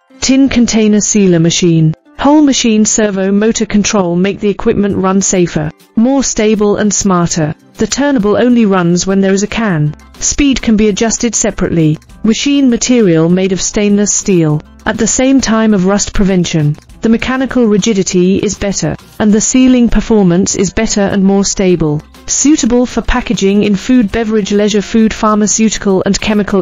Tin container sealer machine. Whole machine servo motor control make the equipment run safer, more stable and smarter. The turnable only runs when there is a can. Speed can be adjusted separately. Machine material made of stainless steel. At the same time of rust prevention, the mechanical rigidity is better, and the sealing performance is better and more stable. Suitable for packaging in food, beverage, leisure food, pharmaceutical and chemical